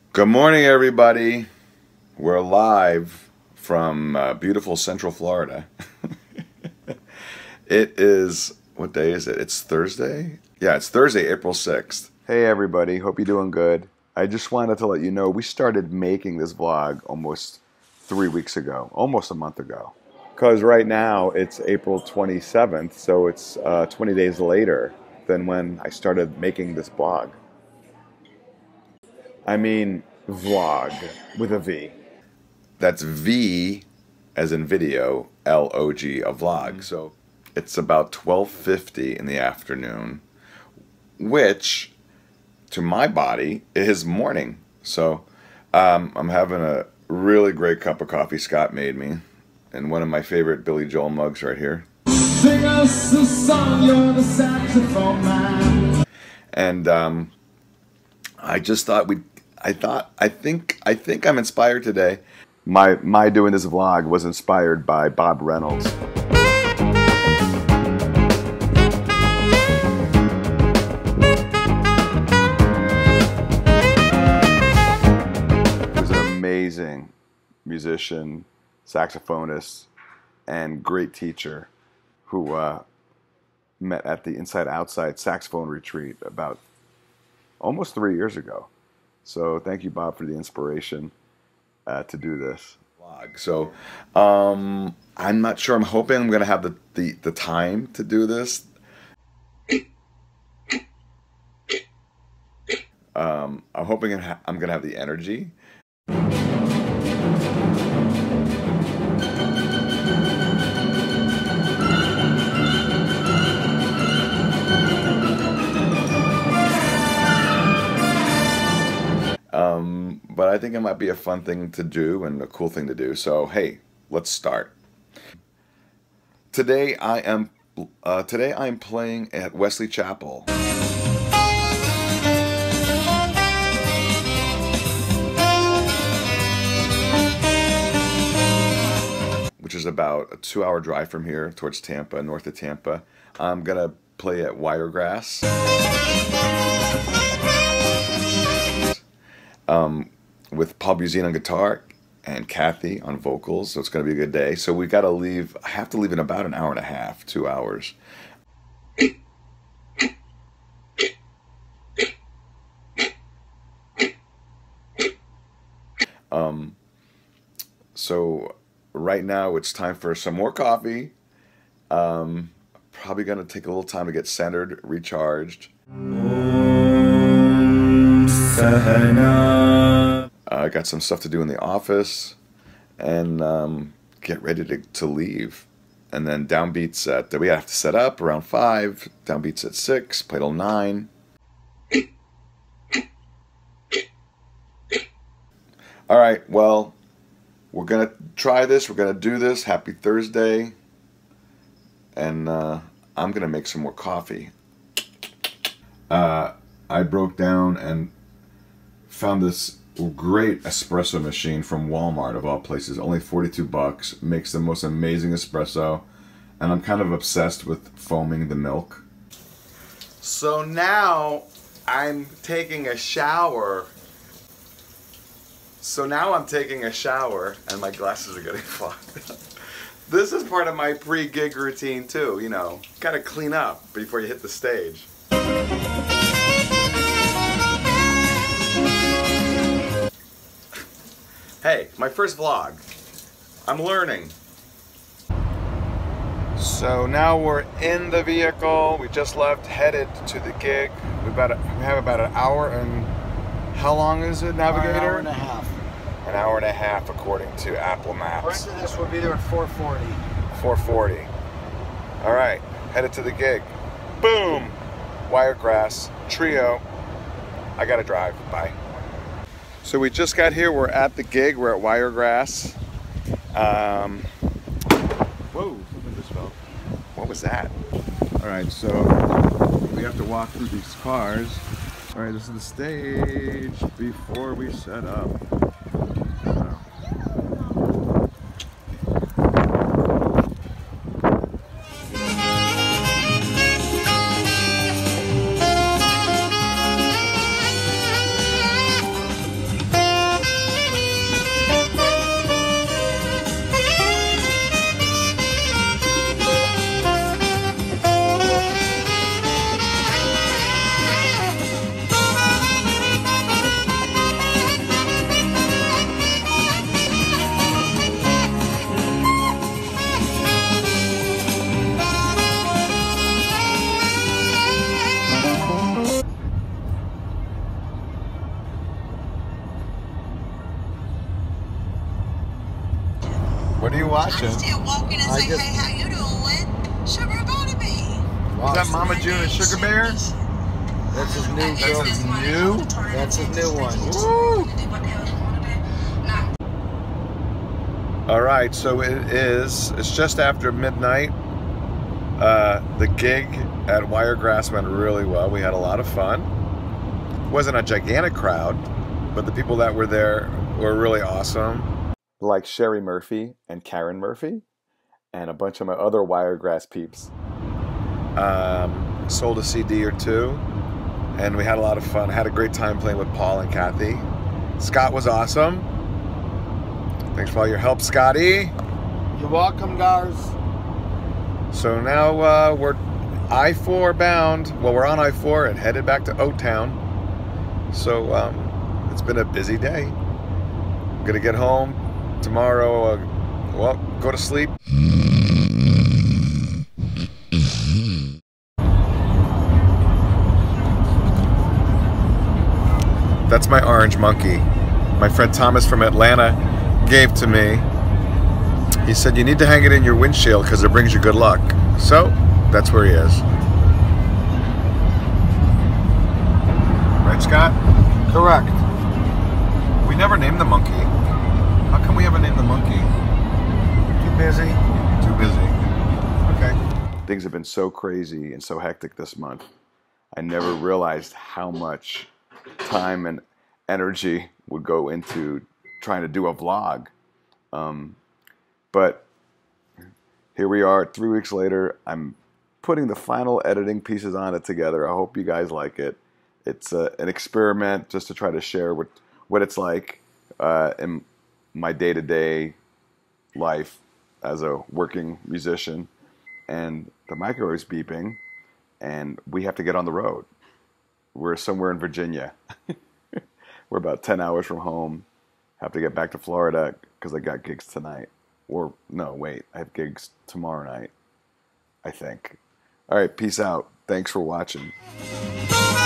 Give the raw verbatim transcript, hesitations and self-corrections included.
Good morning, everybody. We're live from uh, beautiful Central Florida. It is, what day is it? It's Thursday? Yeah, it's Thursday, April sixth. Hey, everybody. Hope you're doing good. I just wanted to let you know we started making this vlog almost three weeks ago, almost a month ago. Because right now it's April twenty-seventh, so it's uh, twenty days later than when I started making this vlog. I mean, vlog with a V. That's V as in video, L O G, a vlog. Mm-hmm. So it's about twelve fifty in the afternoon, which to my body is morning. So um, I'm having a really great cup of coffee Scott made me, and one of my favorite Billy Joel mugs right here. Sing us a song, you're the saxophone man. And um, I just thought we'd I thought, I think, I think I'm inspired today. My, my doing this vlog was inspired by Bob Reynolds. He was an amazing musician, saxophonist, and great teacher who uh, met at the Inside Outside Saxophone Retreat about almost three years ago. So thank you, Bob, for the inspiration uh, to do this vlog. So um, I'm not sure. I'm hoping I'm going to have the, the, the time to do this. Um, I'm hoping I'm going to have the energy. Um, but I think it might be a fun thing to do and a cool thing to do. So, hey, let's start. Today I am uh, today I am playing at Wesley Chapel, which is about a two-hour drive from here towards Tampa, north of Tampa. I'm gonna play at Wiregrass. Um, with Paul Buzine on guitar and Kathy on vocals, so it's going to be a good day. So we got to leave, I have to leave in about an hour and a half, two hours. Um, so right now it's time for some more coffee. Um, probably going to take a little time to get centered, recharged. Uh, I got some stuff to do in the office, and um, get ready to, to leave. And then downbeats at, we have to set up around five, downbeats at six, play till nine. All right, well, we're going to try this, we're going to do this. Happy Thursday. And uh, I'm going to make some more coffee. Uh, I broke down and found this great espresso machine from Walmart, of all places. Only forty-two bucks. Makes the most amazing espresso. And I'm kind of obsessed with foaming the milk. So now I'm taking a shower. So now I'm taking a shower and my glasses are getting clogged up. This is part of my pre-gig routine too, you know. Gotta clean up before you hit the stage. Hey, my first vlog. I'm learning. So now we're in the vehicle. We just left, headed to the gig. We about a, we have about an hour and how long is it, Navigator? An hour and a half. An hour and a half, according to Apple Maps. According to this, we'll be there at four forty. four forty. All right, headed to the gig. Boom! Wiregrass Trio. I gotta drive. Bye. So we just got here. We're at the gig. We're at Wiregrass. Um, whoa, something just fell. What was that? All right, so we have to walk through these cars. All right, this is the stage before we set up. So. reaction. I just walk in and say, just, hey, how you doing? Sugar Body Bee. Wow. Is that Mama June and Sugar Bear? That's his new. That's his new? That's his new one. Woo! All right, so it is, it's just after midnight. Uh, the gig at Wiregrass went really well. We had a lot of fun. It wasn't a gigantic crowd, but the people that were there were really awesome. Like Sherry Murphy and Karen Murphy and a bunch of my other Wiregrass peeps. Um, sold a C D or two, and we had a lot of fun. Had a great time playing with Paul and Kathy. Scott was awesome. Thanks for all your help, Scotty. You're welcome, guys. So now uh, we're I four bound. Well, we're on I four and headed back to O-Town. So um, it's been a busy day. I'm gonna get home tomorrow. Uh, well, go to sleep. That's my orange monkey. My friend Thomas from Atlanta gave to me. He said you need to hang it in your windshield because it brings you good luck. So that's where he is. Right, Scott? Correct. We never named the monkey. How come we haven't named the monkey? Too busy. Too busy. Okay. Things have been so crazy and so hectic this month. I never realized how much time and energy would go into trying to do a vlog. Um, but here we are three weeks later. I'm putting the final editing pieces on it together. I hope you guys like it. It's uh, an experiment just to try to share what, what it's like uh, in my day-to-day life as a working musician. And the microwave's beeping, and we have to get on the road. We're somewhere in Virginia. We're about ten hours from home. Have to get back to Florida because I got gigs tonight. Or, no, wait. I have gigs tomorrow night, I think. All right, peace out. Thanks for watching.